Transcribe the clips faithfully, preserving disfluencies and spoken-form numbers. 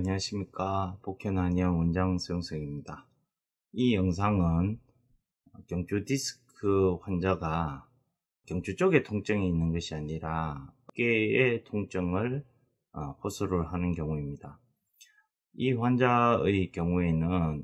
안녕하십니까. 복현한의원 원장 수영석입니다. 이 영상은 경추 디스크 환자가 경추 쪽에 통증이 있는 것이 아니라 어깨의 통증을 호소를 하는 경우입니다. 이 환자의 경우에는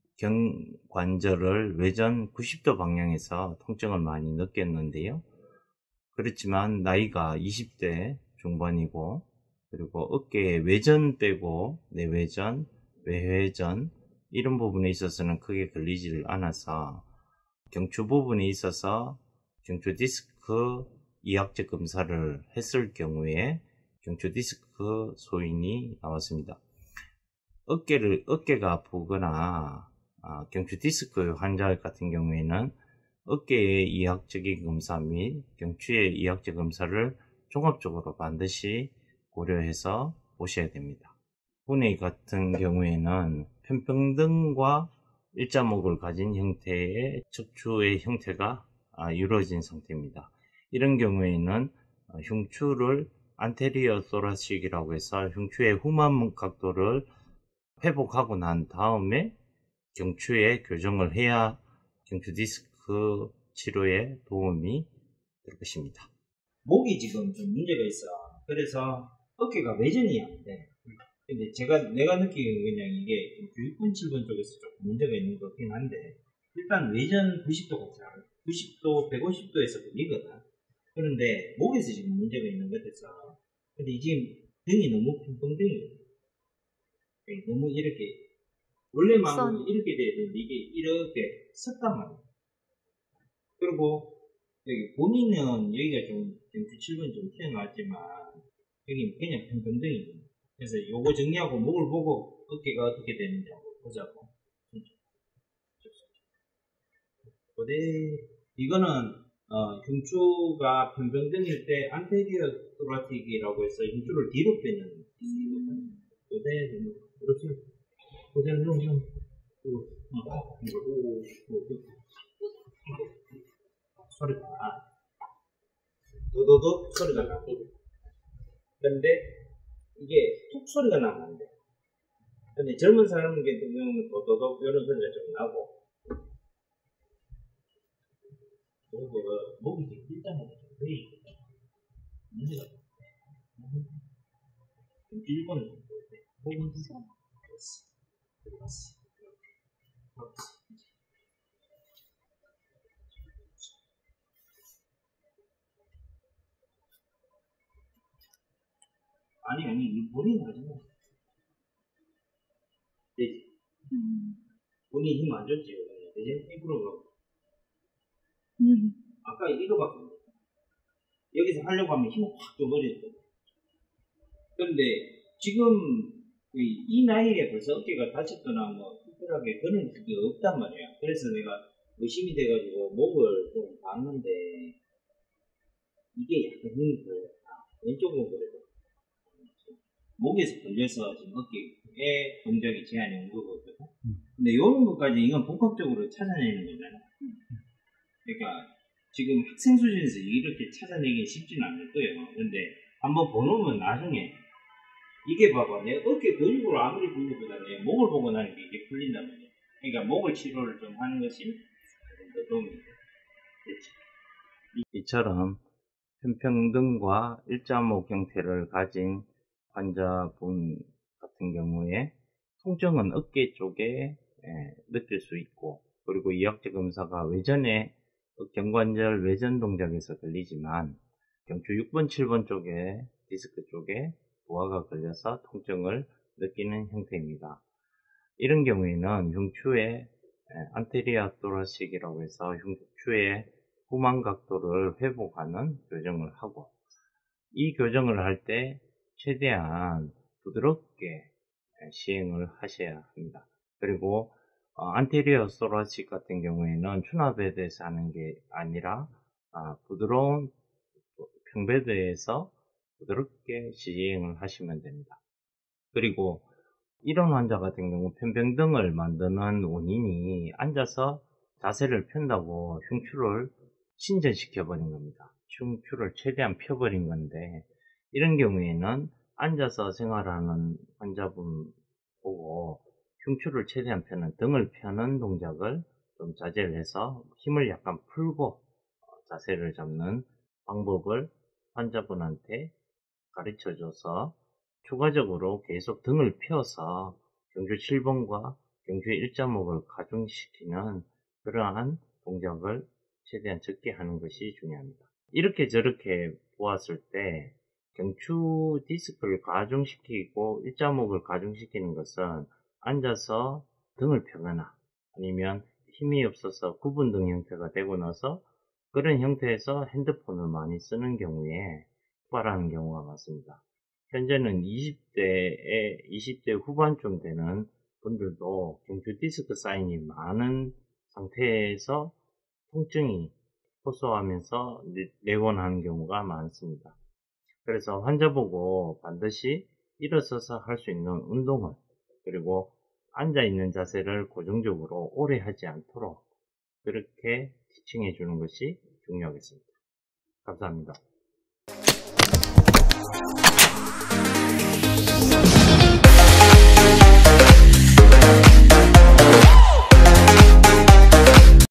경관절을 외전 구십 도 방향에서 통증을 많이 느꼈는데요. 그렇지만 나이가 이십 대 중반이고, 그리고 어깨에 외전 빼고 내외전, 외회전 이런 부분에 있어서는 크게 걸리지를 않아서 경추 부분에 있어서 경추 디스크 이학적 검사를 했을 경우에 경추 디스크 소인이 나왔습니다. 어깨를 어깨가 아프거나 아, 경추 디스크 환자 같은 경우에는 어깨의 이학적인 검사 및 경추의 이학적 검사를 종합적으로 반드시 고려해서 보셔야 됩니다. 분의 같은 경우에는 편평등과 일자목을 가진 형태의 척추의 형태가 이루어진 상태입니다. 이런 경우에는 흉추를 안테리어 소라식이라고 해서 흉추의 후만 각도를 회복하고 난 다음에 경추에 교정을 해야 경추 디스크 치료에 도움이 될 것입니다. 목이 지금 좀 문제가 있어. 그래서 어깨가 외전이 안 돼. 근데 제가 내가 느끼는 그냥 이게 육 번, 칠 번 쪽에서 조금 문제가 있는 것 같긴 한데, 일단 외전 구십 도 같아. 구십 도, 백오십 도에서 걸리거든. 그런데 목에서 지금 문제가 있는 것 같아서. 근데 지금 등이 너무 핑퐁등이거든. 너무 이렇게 원래만 이렇게 되는데 이게 이렇게 섰단 말이야. 그리고 여기 본인은 여기가 좀 경추 칠 번 좀 튀어나왔지만 여기 그냥 평평등이에요. 그래서 요거 정리하고 목을 보고 어깨가 어떻게 되는지 한번 보자고. 근데 이거는 어, 흉추가 평평등일 때 안테리어 토라틱이라고 해서 흉추를 뒤로 빼는 기술이거든요. 그대로 그렇지. 그대로 좀 소리가 나. 도도도 소리가 나. 근데 이게 툭 소리가 나면 안 돼. 근데 젊은 사람 같은 경우는 도도도 이런 소리가 좀 나고. 그리고 목이 좀 일단은 좀 그래 있거든. 문제가 좀 일본은 좀 그래. 목은 좀 그렇지. 그렇지. 그렇지. 아니, 아니, 이 본인이 하지 마. 되지? 음. 본인이 힘 안 줬지, 이제 입으로 가고. 음. 아까 이거밖에 못 했어. 여기서 하려고 하면 힘을 확 줘버렸어. 그런데 지금 이, 이 나이에 벌써 어깨가 다쳤거나 뭐 특별하게 그런 게 없단 말이야. 그래서 내가 의심이 돼가지고 목을 좀 봤는데 이게 약간 힘이 들어요. 왼쪽은 그래도. 목에서 걸려서 지금 어깨에 동작이 제한이 온 거거든. 근데 이런 것까지 이건 복합적으로 찾아내는 거잖아. 그러니까 지금 학생 수준에서 이렇게 찾아내기 쉽지는 않을 거예요. 근데 한번 보놓으면 나중에 이게 봐봐. 내 어깨 근육으로 아무리 풀리보다 내 목을 보고 나니까 이게 풀린단 말이야. 그러니까 목을 치료를 좀 하는 것이 더 도움이 됐지. 이처럼 편평등과 일자목 형태를 가진 환자분 같은 경우에 통증은 어깨 쪽에 느낄 수 있고, 그리고 이학적 검사가 외전에 경관절 외전 동작에서 걸리지만 경추 육 번, 칠 번 쪽에 디스크 쪽에 부하가 걸려서 통증을 느끼는 형태입니다. 이런 경우에는 흉추의 안테리어 토라식이라고 해서 흉추의 후만 각도를 회복하는 교정을 하고, 이 교정을 할 때 최대한 부드럽게 시행을 하셔야 합니다. 그리고 안테리어 토라식 같은 경우에는 추나베드에서 하는 게 아니라 부드러운 평베드에서 부드럽게 시행을 하시면 됩니다. 그리고 이런 환자 같은 경우 편평등을 만드는 원인이 앉아서 자세를 편다고 흉추를 신전시켜 버린 겁니다. 흉추를 최대한 펴버린 건데, 이런 경우에는 앉아서 생활하는 환자분 보고 흉추를 최대한 펴는 등을 펴는 동작을 좀 자제를 해서 힘을 약간 풀고 자세를 잡는 방법을 환자분한테 가르쳐줘서 추가적으로 계속 등을 펴서 경추 칠 번과 경추 일 점 오를 가중시키는 그러한 동작을 최대한 적게 하는 것이 중요합니다. 이렇게 저렇게 보았을 때 경추 디스크를 가중시키고 일 점 오를 가중시키는 것은 앉아서 등을 펴거나 아니면 힘이 없어서 구분등 형태가 되고 나서 그런 형태에서 핸드폰을 많이 쓰는 경우에 폭발하는 경우가 많습니다. 현재는 이십 대에 이십 대 후반쯤 되는 분들도 경추 디스크 사인이 많은 상태에서 통증이 호소하면서 내원하는 경우가 많습니다. 그래서 환자 보고 반드시 일어서서 할 수 있는 운동을 그리고 앉아있는 자세를 고정적으로 오래 하지 않도록 그렇게 티칭해 주는 것이 중요하겠습니다. 감사합니다.